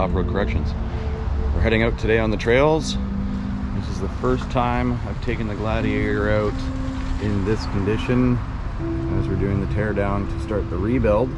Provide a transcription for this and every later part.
Off-Road Corrections. We're heading out today on the trails. This is the first time I've taken the Gladiator out in this condition as we're doing the tear down to start the rebuild.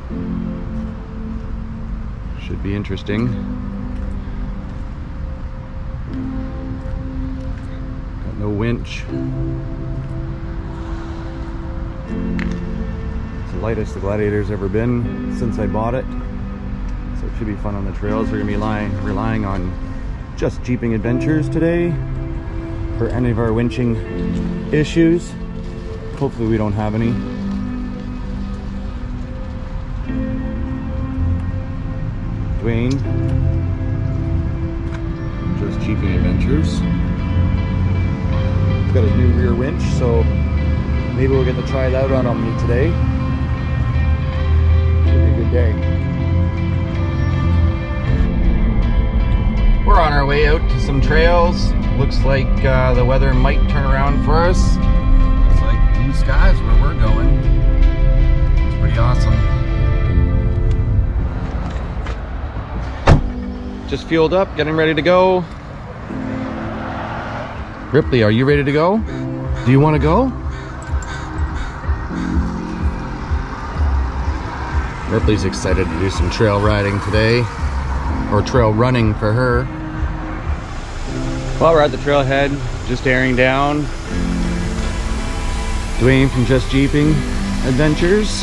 Should be interesting. Got no winch. It's the lightest the Gladiator's ever been since I bought it. So it should be fun on the trails. We're gonna be relying on Just Jeeping Adventures today for any of our winching issues. Hopefully we don't have any. Dwayne, Just Jeeping Adventures. He's got his new rear winch, so maybe we'll get to try it out on him today. Should be a good day. We're on our way out to some trails. Looks like the weather might turn around for us. It's like blue skies where we're going. It's pretty awesome. Just fueled up, getting ready to go. Ripley, are you ready to go? Do you want to go? Ripley's excited to do some trail riding today, or trail running for her. Well, we're at the trailhead, just airing down. Dwayne from Just Jeeping Adventures.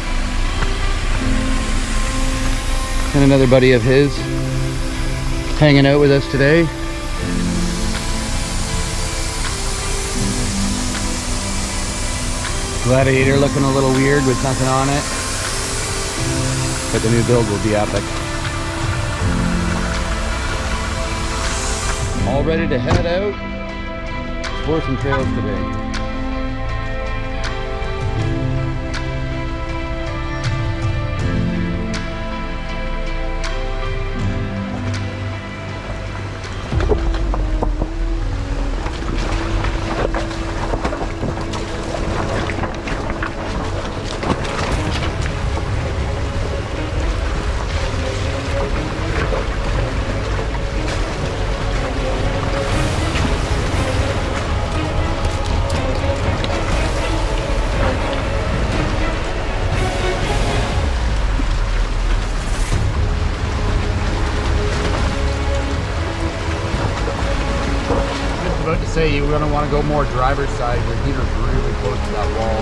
And another buddy of his hanging out with us today. Gladiator looking a little weird with nothing on it, but the new build will be epic. All ready to head out, explore some trails today. About to say, you're going to want to go more driver's side. Your heater's really close to that wall.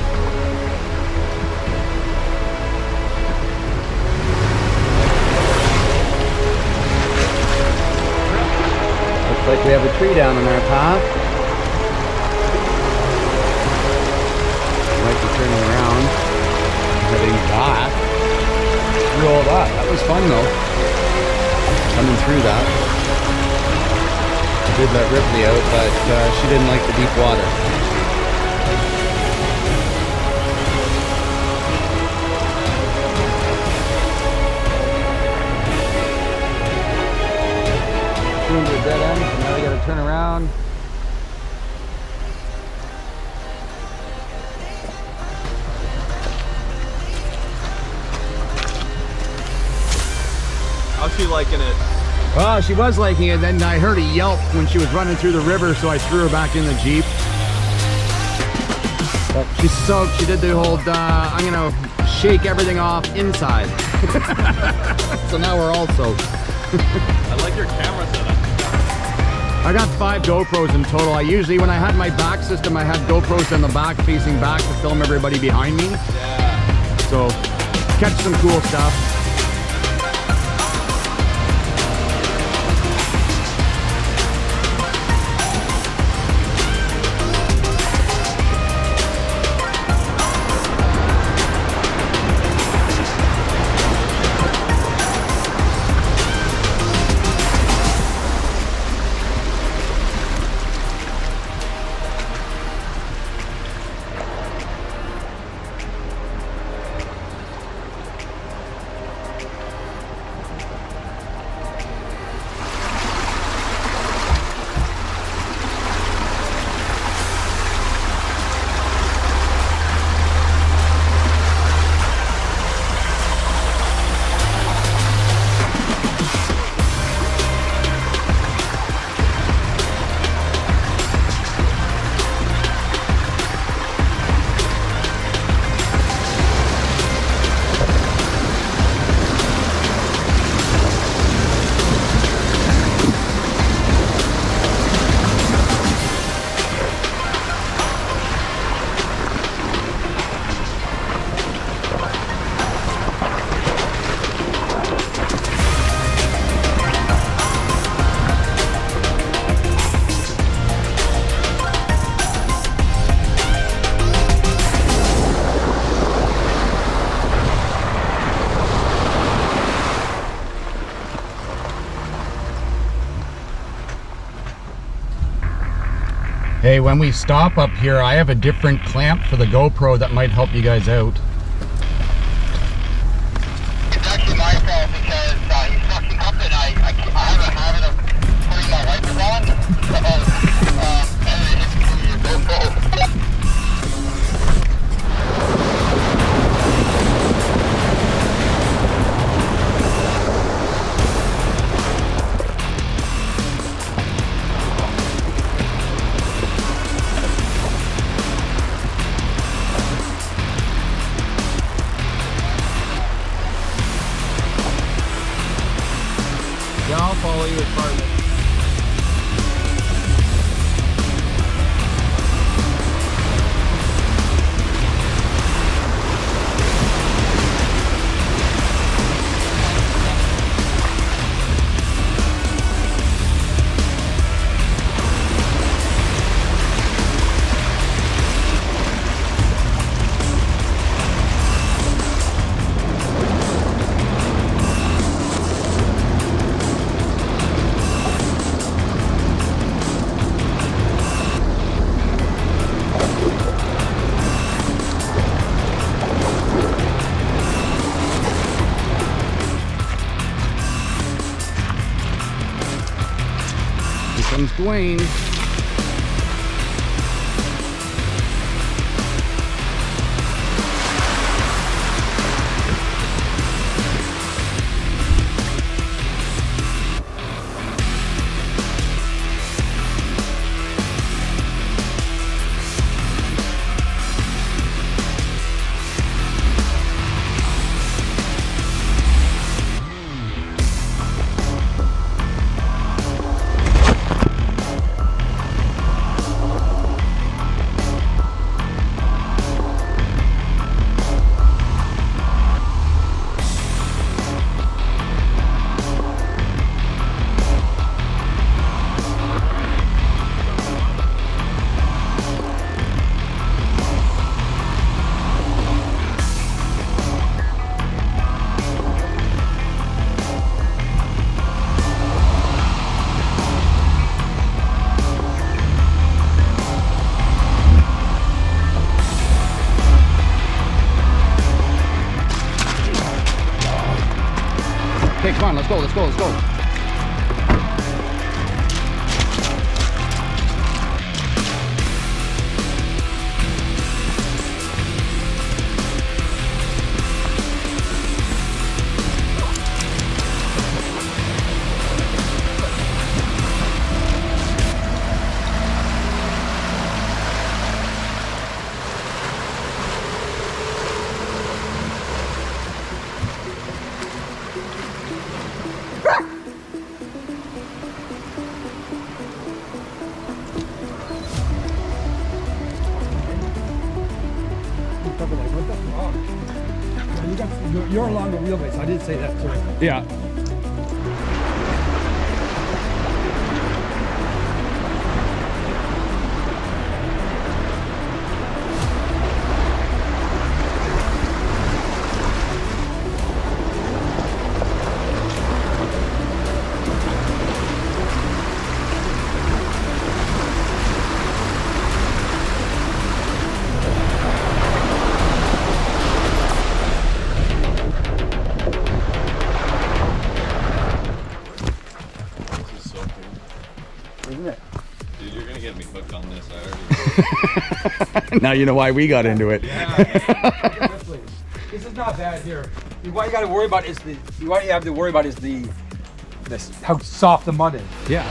Looks like we have a tree down on our path. Might be turning around, heading back through all that. That was fun though, coming through that. Did let Ripley out, but she didn't like the deep water. Came to a dead end, so now we gotta turn around. How's she liking it? Well, she was liking it, then I heard a yelp when she was running through the river, so I threw her back in the Jeep. But she's soaked. She did the whole, I'm gonna shake everything off inside. So now we're all soaked. I like your camera setup. I got 5 GoPros in total. I usually, when I had my back system, I had GoPros in the back, facing back to film everybody behind me. Yeah. So, catch some cool stuff. Hey, when we stop up here, I have a different clamp for the GoPro that might help you guys out. It's actually my fault because he's fucking up and I have a habit of putting my wipers on. And it hits me with your GoPro. Yeah, I'll follow you as far as Here comes Dwayne. Okay, come on, let's go, let's go, let's go. You're along the wheelbase. I did say that too. Yeah. Dude, you're gonna get me hooked on this. I already. Now you know why we got into it. This is not bad here. What you got to worry about is what you have to worry about is how soft the mud is. Yeah.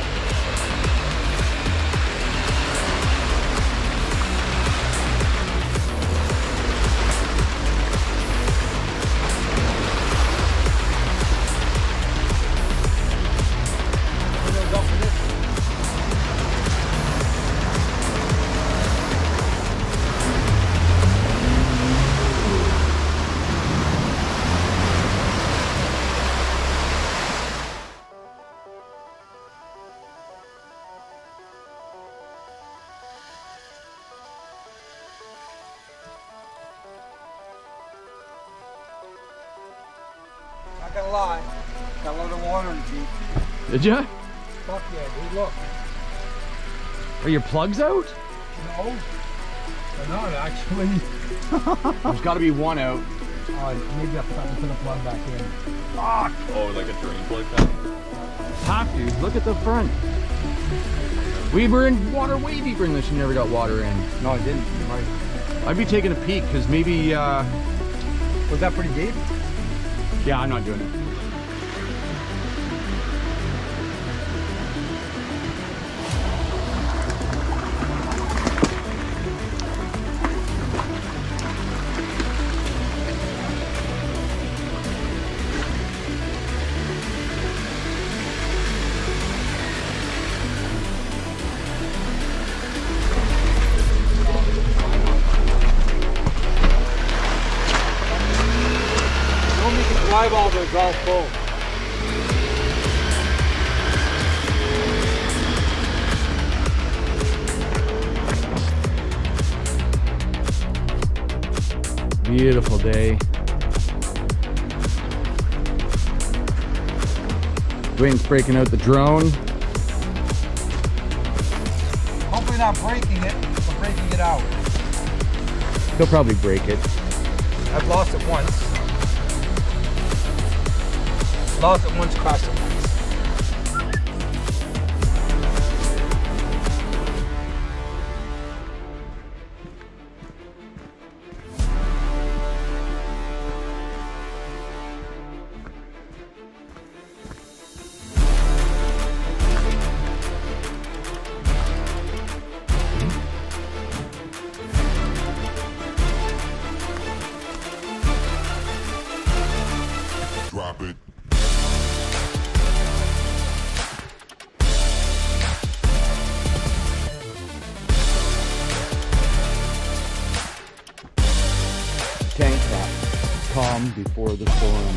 Not gonna lie, got a load of water in the Jeep. Did ya? Fuck yeah, dude, look. Are your plugs out? No. They're not actually. There's got to be one out. Oh, maybe I have to put a plug back in. Fuck! Oh, like a drain plug then? Have to. Look at the front. We were in water way deeper than this and never got water in. No, I didn't. Right. I'd be taking a peek because maybe, Was that pretty deep? yeah, I'm not doing it. Drive all the golf full. Beautiful day. Dwayne's breaking out the drone. Hopefully not breaking it, but breaking it out. He'll probably break it. I've lost it once. Lost it once, crashed it once. Drop it. Tank top. Calm before the storm.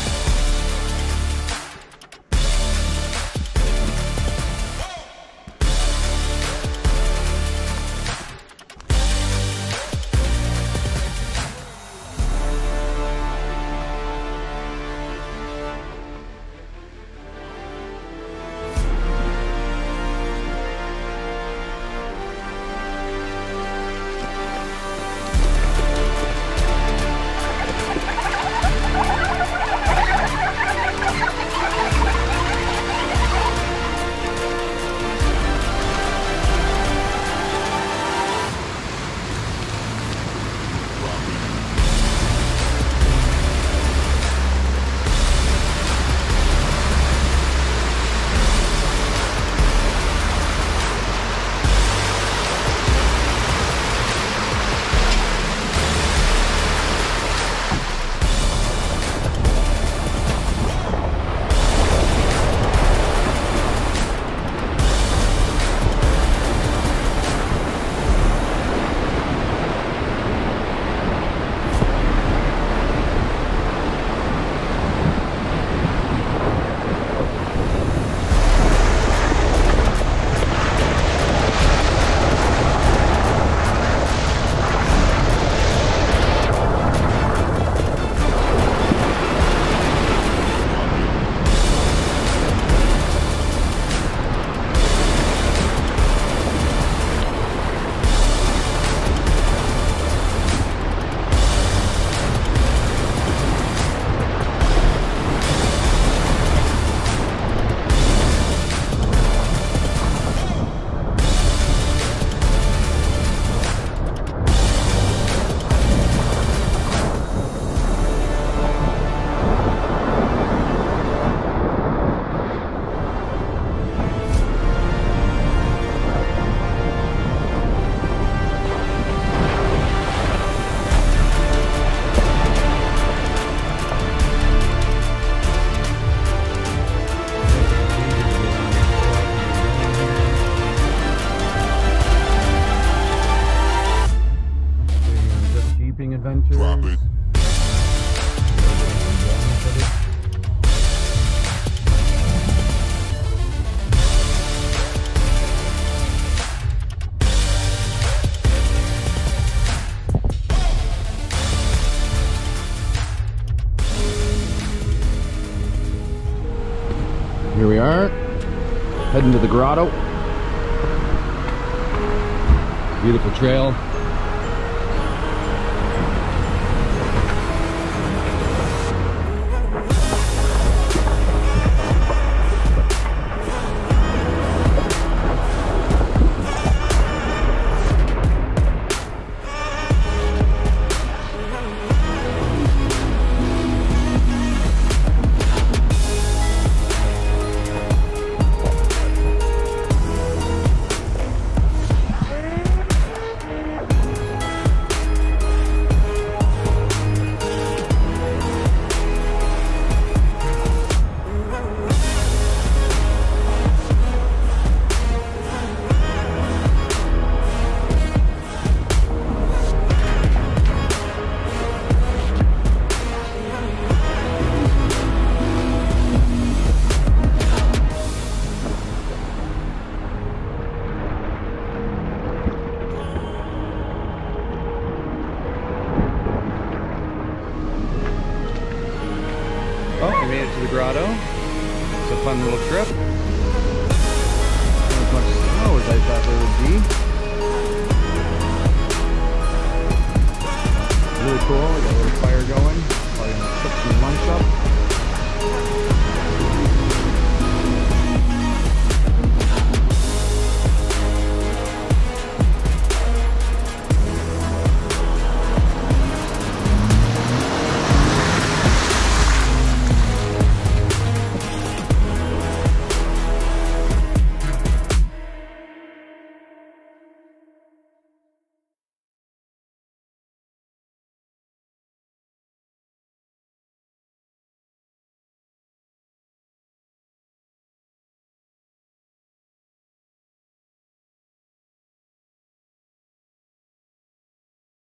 Adventures. Drop it. Here we are, heading to the grotto. Beautiful trail. Oh, we made it to the grotto. It's a fun little trip. Not as much snow as I thought there would be. Really cool. We got a little fire going. Probably gonna cook some lunch up.